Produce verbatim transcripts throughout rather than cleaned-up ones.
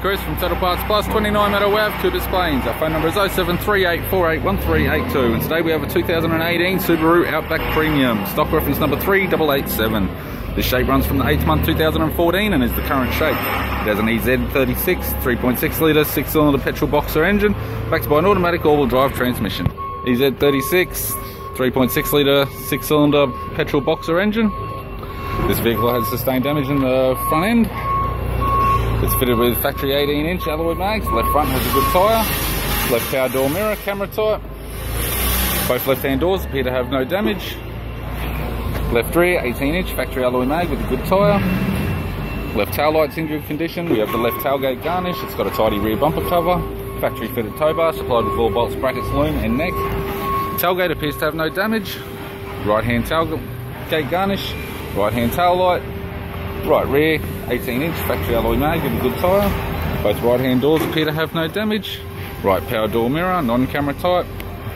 Chris from Petrol Parts Plus, twenty-nine Meadow Ave, Coopers Plains. Our phone number is oh seven three eight four eight one three eight two, and today we have a two thousand eighteen Subaru Outback Premium, stock reference number three eight eight seven. This shape runs from the eighth month two thousand fourteen and is the current shape. It has an E Z thirty-six, three point six litre, six cylinder petrol boxer engine, backed by an automatic all-wheel drive transmission. E Z thirty-six, three point six litre, six cylinder petrol boxer engine. This vehicle has sustained damage in the front end. It's fitted with factory eighteen inch alloy mags. Left front has a good tyre. Left power door mirror, camera type. Both left-hand doors appear to have no damage. Left rear eighteen inch factory alloy mag with a good tyre. Left tail light's in good condition. We have the left tailgate garnish. It's got a tidy rear bumper cover. Factory fitted tow bar supplied with all bolts, brackets, loom and neck. Tailgate appears to have no damage. Right hand tailgate garnish. Right hand tail light. Right rear eighteen inch factory alloy mag with a good tyre. Both right hand doors appear to have no damage. Right power door mirror, non-camera type.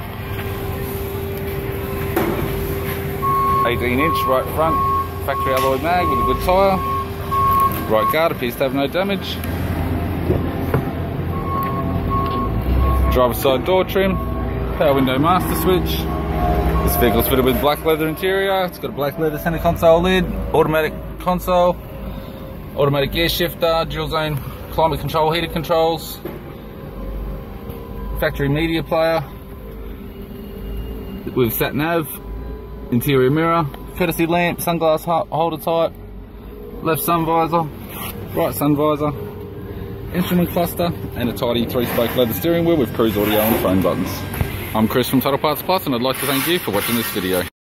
eighteen inch right front factory alloy mag with a good tyre. Right guard appears to have no damage. Driver's side door trim. Power window master switch. This vehicle is fitted with black leather interior. It's got a black leather center console lid, automatic console, automatic gear shifter, dual zone climate control heater controls, factory media player with sat nav, interior mirror, courtesy lamp, sunglass holder type, left sun visor, right sun visor, instrument cluster, and a tidy three-spoke leather steering wheel with cruise audio and phone buttons. I'm Chris from Petrol Parts Plus, and I'd like to thank you for watching this video.